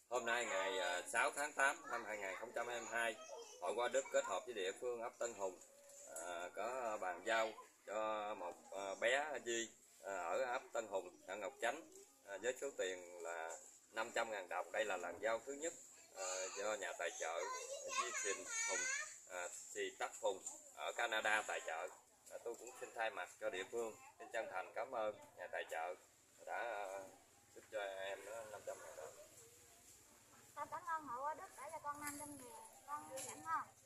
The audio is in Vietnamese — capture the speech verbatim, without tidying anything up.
Hôm nay ngày sáu tháng tám năm hai nghìn không trăm hai mươi hai, Hội Hoa Đức kết hợp với địa phương ấp Tân Hùng à, có bàn giao cho một à, bé Di à, ở ấp Tân Hùng, xã Ngọc Chánh à, với số tiền là năm trăm ngàn đồng. Đây là lần giao thứ nhất à, do nhà tài trợ Di Sinh Hùng à, Sì Tắc Hùng ở Canada tài trợ. À, tôi cũng xin thay mặt cho địa phương xin chân thành cảm ơn nhà tài trợ đã à, giúp cho em nó năm trăm ngàn đồng. Con cảm ơn Hội Hoa Đức đã cho con năm trăm ngàn, con cảm ơn.